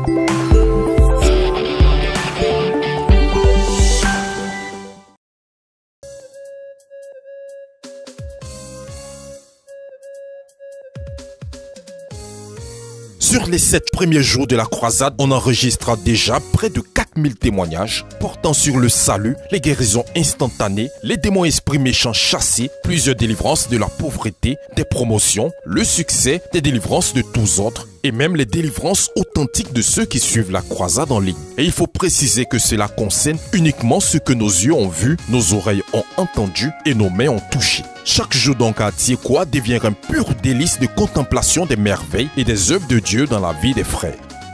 Sur les 7 premiers jours de la croisade, on enregistra déjà près de 4000 témoignages portant sur le salut, les guérisons instantanées, les démons esprits méchants chassés, plusieurs délivrances de la pauvreté, des promotions, le succès, des délivrances de tous ordres et même les délivrances authentiques de ceux qui suivent la croisade en ligne. Et il faut préciser que cela concerne uniquement ce que nos yeux ont vu, nos oreilles ont entendu et nos mains ont touché. Chaque jour donc à Tiekwa devient un pur délice de contemplation des merveilles et des œuvres de Dieu dans la vie des frères.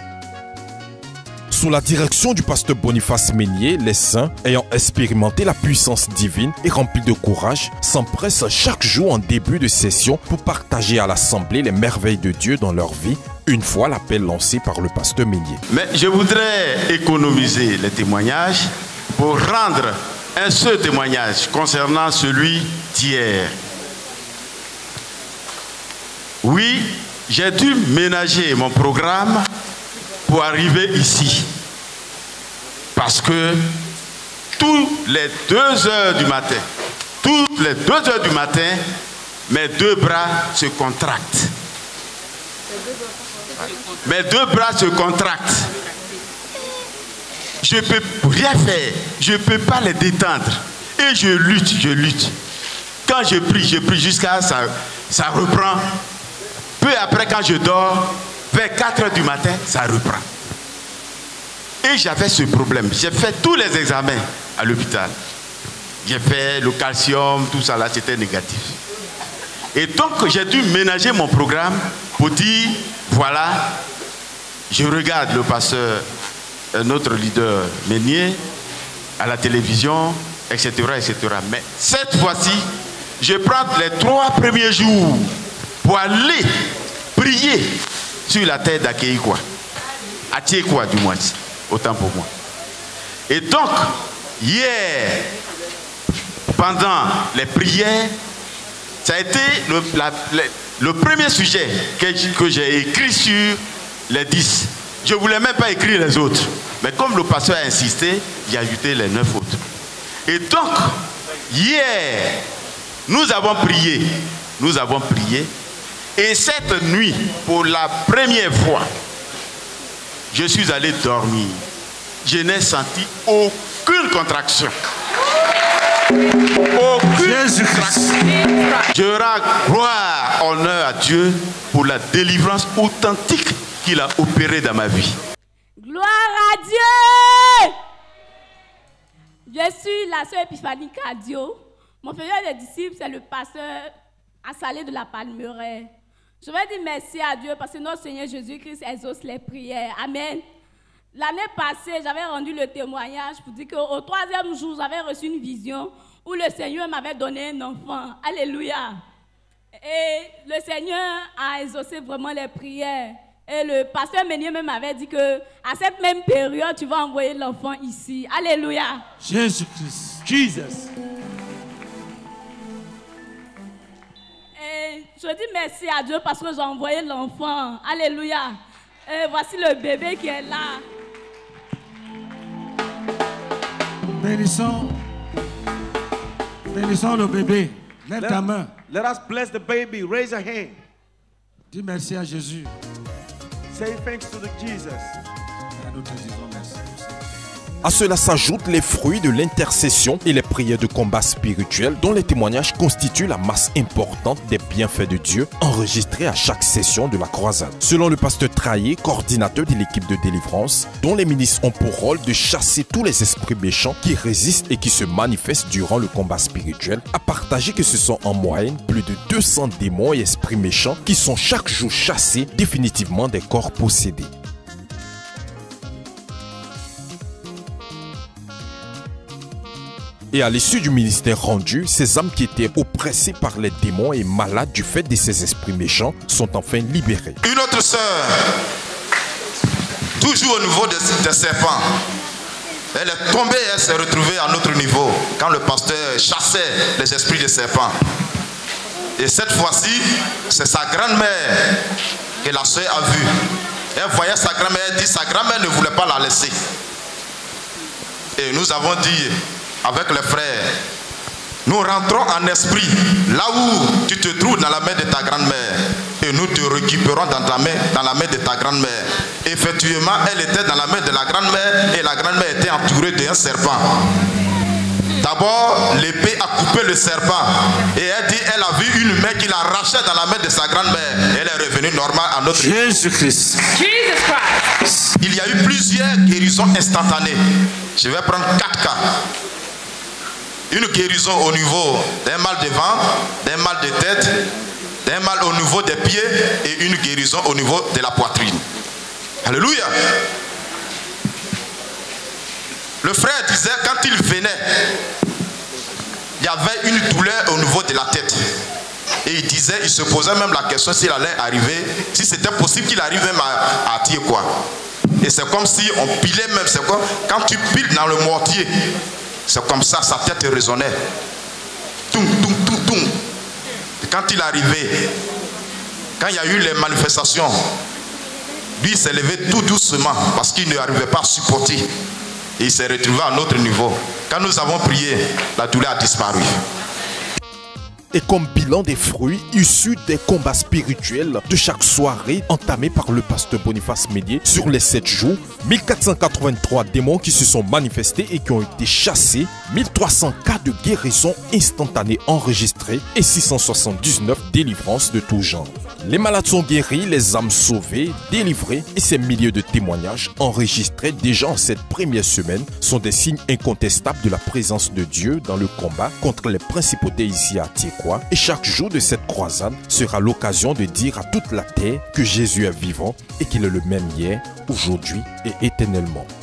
Sous la direction du pasteur Boniface Meunier, les saints, ayant expérimenté la puissance divine et remplis de courage, s'empressent chaque jour en début de session pour partager à l'assemblée les merveilles de Dieu dans leur vie, une fois l'appel lancé par le pasteur Meunier. Mais je voudrais économiser les témoignages pour rendre un seul témoignage concernant celui d'hier. Oui, j'ai dû ménager mon programme pour arriver ici. Parce que toutes les 2 heures du matin, mes 2 bras se contractent. Mes 2 bras se contractent. Je ne peux rien faire. Je ne peux pas les détendre. Et je lutte. Quand je prie jusqu'à ça reprend. Peu après, quand je dors, vers 4 heures du matin, ça reprend. Et j'avais ce problème. J'ai fait tous les examens à l'hôpital. J'ai fait le calcium, tout ça là, c'était négatif. Et donc, j'ai dû ménager mon programme pour dire, voilà, je regarde le pasteur, notre leader Meunier, à la télévision, etc., etc. Mais cette fois-ci, je prends les 3 premiers jours pour aller prier sur la terre d'Akeikwa. À Tiekwa, du moins, autant pour moi. Et donc, hier, pendant les prières, ça a été le premier sujet que j'ai écrit sur les 10. Je ne voulais même pas écrire les autres. Mais comme le pasteur a insisté, j'ai ajouté les 9 autres. Et donc, hier, nous avons prié. Et cette nuit, pour la première fois, je suis allé dormir. Je n'ai senti aucune contraction. Aucune contraction. Je rends gloire, honneur à Dieu pour la délivrance authentique qu'il a opérée dans ma vie. Gloire à Dieu! Je suis la sœur Epiphanie Cadio. Mon frère des disciples, c'est le pasteur Assalé de la Palmeraie. Je vais dire merci à Dieu parce que notre Seigneur Jésus-Christ exauce les prières. Amen. L'année passée, j'avais rendu le témoignage pour dire qu'au 3e jour, j'avais reçu une vision où le Seigneur m'avait donné un enfant. Alléluia. Et le Seigneur a exaucé vraiment les prières. Et le pasteur Meunier même m'avait dit qu'à cette même période, tu vas envoyer l'enfant ici. Alléluia. Jésus-Christ. Jesus. Et je dis merci à Dieu parce que j'ai envoyé l'enfant. Alléluia. Et voici le bébé qui est là. Bénissons le bébé. Lève ta main. Let us bless the baby. Raise your hand. Dis merci à Jésus. Say thanks to Jesus. Et nous te disons merci. À cela s'ajoutent les fruits de l'intercession et les prières de combat spirituel dont les témoignages constituent la masse importante des bienfaits de Dieu enregistrés à chaque session de la croisade. Selon le pasteur Traillé, coordinateur de l'équipe de délivrance, dont les ministres ont pour rôle de chasser tous les esprits méchants qui résistent et qui se manifestent durant le combat spirituel, a partagé que ce sont en moyenne plus de 200 démons et esprits méchants qui sont chaque jour chassés définitivement des corps possédés. Et à l'issue du ministère rendu, ces âmes qui étaient oppressées par les démons et malades du fait de ces esprits méchants sont enfin libérées. Une autre sœur, toujours au niveau des serpents, elle est tombée et elle s'est retrouvée à notre niveau quand le pasteur chassait les esprits des serpents. Et cette fois-ci, c'est sa grand-mère que la sœur a vue. Elle voyait sa grand-mère, elle dit sa grand-mère ne voulait pas la laisser. Et nous avons dit avec les frères, nous rentrons en esprit là où tu te trouves dans la main de ta grand-mère et nous te récupérons dans la main de ta grand-mère. Effectivement, elle était dans la main de la grand-mère et la grand-mère était entourée d'un serpent. D'abord, l'épée a coupé le serpent et elle dit elle a vu une main qui l'arrachait dans la main de sa grand-mère. Elle est revenue normale à notre Jésus-Christ. Il y a eu plusieurs guérisons instantanées. Je vais prendre 4 cas. Une guérison au niveau d'un mal de ventre, d'un mal de tête, d'un mal au niveau des pieds et une guérison au niveau de la poitrine. Alléluia. Le frère disait quand il venait, il y avait une douleur au niveau de la tête. Et il disait, il se posait même la question s'il allait arriver, si c'était possible qu'il arrive même à tirer quoi. Et c'est comme si on pilait même, c'est quoi? Quand tu piles dans le mortier, c'est comme ça, sa tête résonnait. Toum, toum, toum, toum. Et quand il arrivait, quand il y a eu les manifestations, lui il s'est levé tout doucement parce qu'il n'arrivait pas à supporter. Et il s'est retrouvé à un autre niveau. Quand nous avons prié, la douleur a disparu. Et comme bilan des fruits issus des combats spirituels de chaque soirée entamée par le pasteur Boniface Médier sur les 7 jours, 1483 démons qui se sont manifestés et qui ont été chassés, 1300 cas de guérison instantanée enregistrés et 679 délivrances de tout genre. Les malades sont guéris, les âmes sauvées, délivrées et ces milliers de témoignages enregistrés déjà en cette première semaine sont des signes incontestables de la présence de Dieu dans le combat contre les principautés ici à Tiekwa. Et chaque jour de cette croisade sera l'occasion de dire à toute la terre que Jésus est vivant et qu'il est le même hier, aujourd'hui et éternellement.